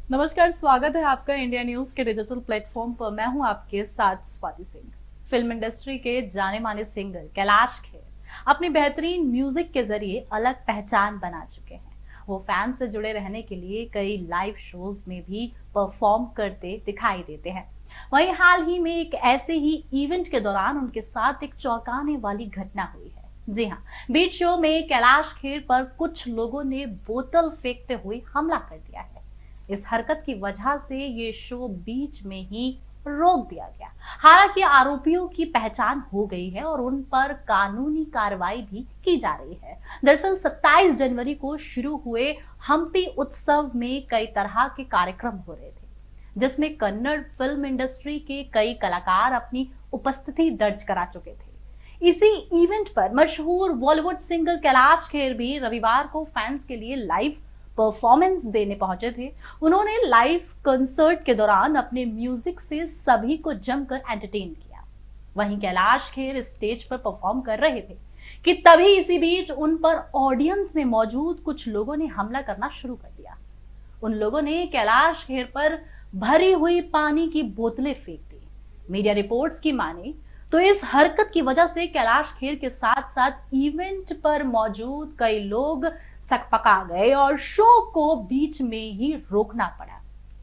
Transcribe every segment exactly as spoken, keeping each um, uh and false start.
नमस्कार, स्वागत है आपका इंडिया न्यूज के डिजिटल प्लेटफॉर्म पर। मैं हूं आपके साथ स्वाति सिंह। फिल्म इंडस्ट्री के जाने माने सिंगर कैलाश खेर अपनी बेहतरीन म्यूजिक के जरिए अलग पहचान बना चुके हैं। वो फैन से जुड़े रहने के लिए कई लाइव शोज में भी परफॉर्म करते दिखाई देते हैं। वहीं हाल ही में एक ऐसे ही इवेंट के दौरान उनके साथ एक चौंकाने वाली घटना हुई है। जी हाँ, बीच शो में कैलाश खेर पर कुछ लोगों ने बोतल फेंकते हुए हमला कर दिया है। इस हरकत की वजह से ये शो बीच में ही रोक दिया गया। हालांकि आरोपियों की पहचान हो गई है और उन पर कानूनी कार्रवाई भी की जा रही है। दरअसल सत्ताईस जनवरी को शुरू हुए हम्पी उत्सव में कई तरह के कार्यक्रम हो रहे थे, जिसमें कन्नड़ फिल्म इंडस्ट्री के कई कलाकार अपनी उपस्थिति दर्ज करा चुके थे। इसी इवेंट पर मशहूर बॉलीवुड सिंगर कैलाश खेर भी रविवार को फैंस के लिए लाइव परफॉर्मेंस देने पहुंचे थे। उन्होंने लाइव कंसर्ट के दौरान अपने म्यूजिक से सभी को जमकर एंटरटेन किया। वहीं कैलाश खेर स्टेज पर परफॉर्म कर रहे थे कि तभी इसी बीच उन पर ऑडियंस में मौजूद कुछ लोगों ने हमला करना शुरू कर दिया। उन लोगों ने कैलाश खेर पर भरी हुई पानी की बोतलें फेंक दी। मीडिया रिपोर्ट्स की माने तो इस हरकत की वजह से कैलाश खेर के साथ साथ इवेंट पर मौजूद कई लोग सकपका गए और शो को बीच में ही रोकना पड़ा।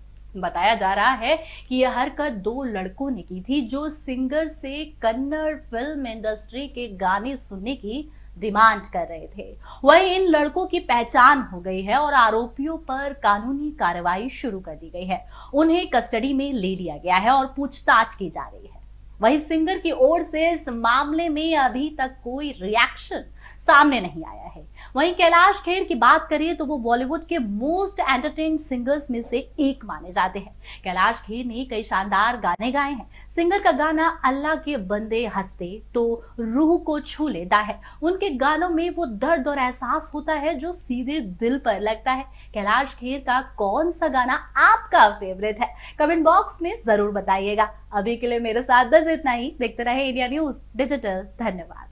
बताया जा रहा है कि यह हरकत दो लड़कों ने की थी जो सिंगर से कन्नड़ फिल्म इंडस्ट्री के गाने सुनने की डिमांड कर रहे थे। वहीं इन लड़कों की पहचान हो गई है और आरोपियों पर कानूनी कार्रवाई शुरू कर दी गई है। उन्हें कस्टडी में ले लिया गया है और पूछताछ की जा रही है। वहीं सिंगर की ओर से इस मामले में अभी तक कोई रिएक्शन सामने नहीं आया है। वहीं कैलाश खेर की बात करें तो वो बॉलीवुड के मोस्ट एंटरटेन्ड सिंगर्स में से एक माने जाते हैं। कैलाश खेर ने कई शानदार गाने गाए हैं। सिंगर का गाना अल्लाह के बंदे हंसते तो रूह को छू लेता है। उनके गानों में वो दर्द और एहसास होता है जो सीधे दिल पर लगता है। कैलाश खेर का कौन सा गाना आपका फेवरेट है, कमेंट बॉक्स में जरूर बताइएगा। अभी के लिए मेरे साथ बस इतना ही। देखते रहे इंडिया न्यूज डिजिटल। धन्यवाद।